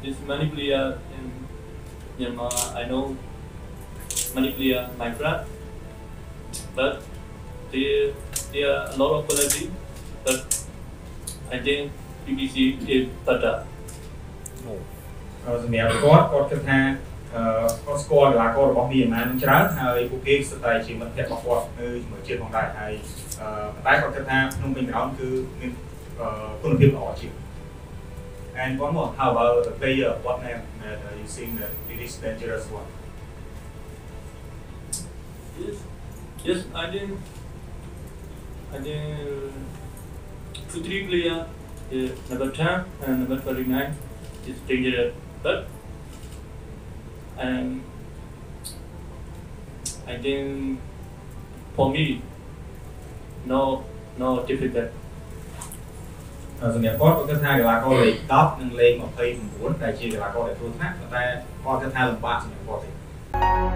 this many player in Myanmar. I know many player Minecraft, but there are a lot of quality. But I think BBC is better. សម្រាប់គាត់គិតថាគាត់ស្គាល់កីឡាកររបស់មីយ៉ាន់ម៉ានឹងច្រើនហើយពួកគេស្ទើរតែជាមិត្តភក្តិរបស់គាត់នៅជាមួយជាតិផងដែរហើយប៉ុន្តែគាត់គិតថាក្នុង background គឺមានគុណភាពល្អជាង And one more, how about the player? What name that you think that it is dangerous one? Yes, I think 2-3 player number 10 and number 39 is dangerous, but I think for me no difficult. សម្រាប់គាត់គិតថាកីឡាករលេខ10និងលេខ29ដែលជាកីឡាករដែលធ្វើថ្នាក់តែគាត់គិតថាលំបាកសម្រាប់គាត់ទេ